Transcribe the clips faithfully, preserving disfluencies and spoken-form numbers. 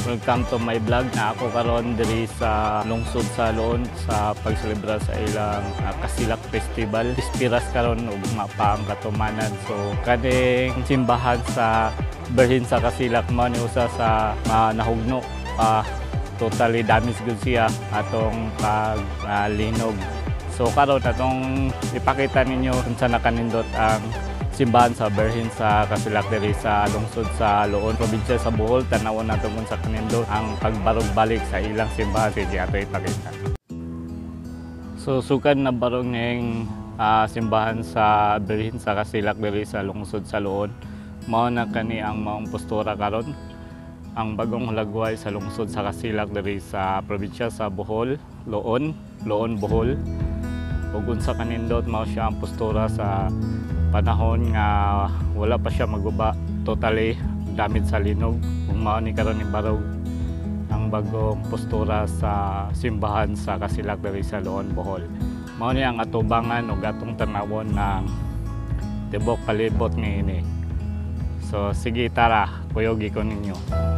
Welcome to my vlog na ako karon diri sa lungsod sa Loon sa pagselebra sa ilang uh, Kasilak Festival. Pispiras karon ug mapa ang katumanan. So kaning simbahan sa Berhin sa Kasilak man usa sa uh, nahugno. Uh, totally damaged gud siya atong paglinog. Uh, so karon atong ipakita ninyo kung saan nakanindot ang simbahan sa Berhin sa Kasilak diri sa lungsod sa Loon, probinsya sa Bohol. Tanawon nato kung sa kanindot ang pagbarog balik sa ilang simbahan. Sige ato ipakita. So sukad na barong ning uh, simbahan sa Berhin sa Kasilak diri sa lungsod sa Loon. Mao na kani ang maong postura karon. Ang bagong lagway sa lungsod sa Kasilak diri sa probinsya sa Bohol, Loon, Loon Bohol. Ug unsa kanindot mao siya ang postura sa panahon nga wala pa siya maguba, totally damit sa linog. Kung mao ni karon ni barog ang bagong postura sa simbahan sa Kasilak diri sa Loon Bohol. Mao ni ang atubangan ug atong tanawon ng tibok palibot niini. So sige tara, kuyogi ko ninyo.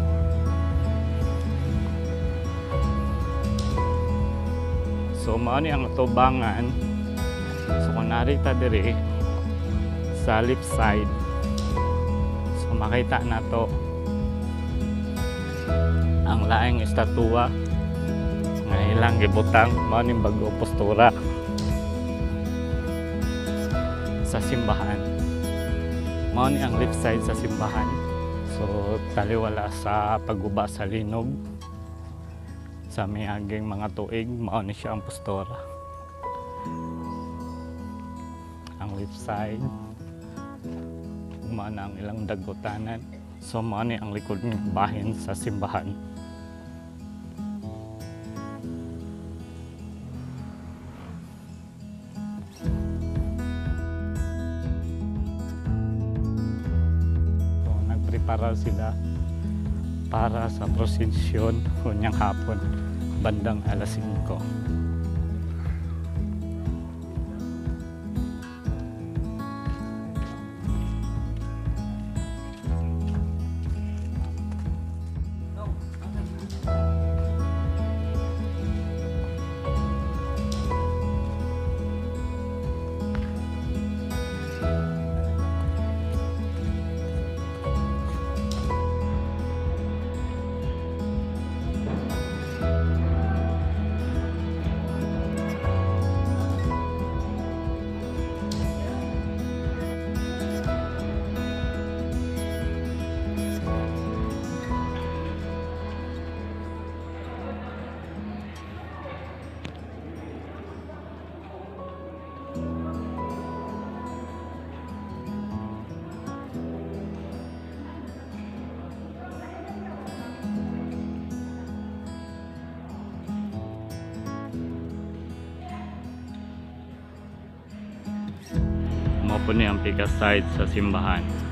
So mao ni ang atubangan. So kung narita diri sa left side, so makita na to ang laing estatwa nga ilang gibutang. Mao ning bag-o postura sa simbahan. Mao ni ang left side sa simbahan. So taliwala sa pagguba sa linog sa miaging mga tuig. Mao ni siya ang postura ang left side. Mao na ang ilang dagutanan. So mao ni ang likod ng bahin sa simbahan. So nagprepara sila para sa prosesyon kunyang hapon bandang alas singko. Mao po ni ang pika side sa simbahan.